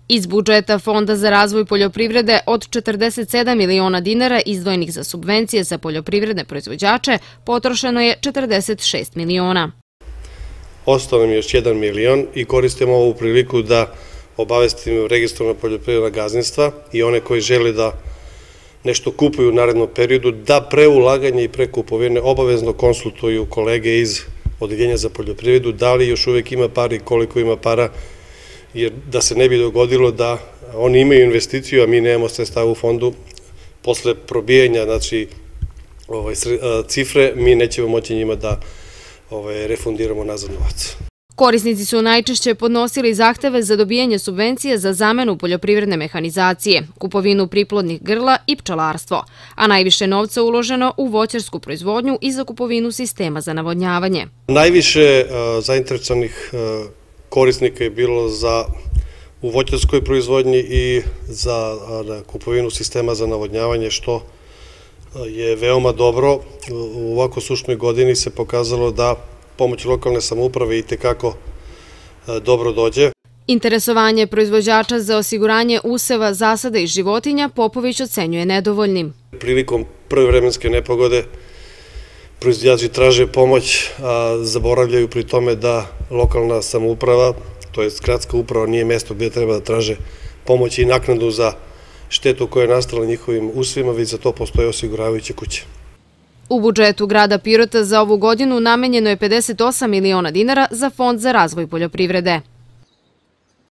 Iz budžeta Fonda za razvoj poljoprivrede od 47 miliona dinara izdvojenih za subvencije za poljoprivredne proizvođače potrošeno je 46 miliona. Ostao nam je još 1 milion i koristimo ovu priliku da obavestim registrovana poljoprivredna gazdinstva i one koji žele da nešto kupuju u narednom periodu, da pre ulaganja i pre kupovine obavezno konsultuju kolege iz Odeljenja za poljoprivredu, da li još uvek ima para i koliko ima para, jer da se ne bi dogodilo da oni imaju investiciju, a mi nemamo sredstava u fondu, posle probijanja cifre, mi nećemo moći njima da refundiramo nazad novac. Korisnici su najčešće podnosili zahteve za dobijanje subvencije za zamenu poljoprivredne mehanizacije, kupovinu priplodnih grla i pčelarstvo, a najviše novca uloženo u voćarsku proizvodnju i za kupovinu sistema za navodnjavanje. Najviše zainteresovanih korisnika je bilo u voćarskoj proizvodnji i za kupovinu sistema za navodnjavanje, što je veoma dobro. U ovako sušnoj godini se pokazalo da pomoć lokalne samouprave i tekako dobro dođe. Interesovanje proizvođača za osiguranje useva, zasada i životinja Popović ocenjuje nedovoljnim. Prilikom prve vremenske nepogode proizvođači traže pomoć, a zaboravljaju pri tome da lokalna samouprava, to je gradska uprava, nije mesto gde treba da traže pomoć i naknadu za štetu koja je nastala njihovim usevima, već za to postoje osiguravajuće kuće. U budžetu grada Pirota za ovu godinu namenjeno je 58 miliona dinara za Fond za razvoj poljoprivrede.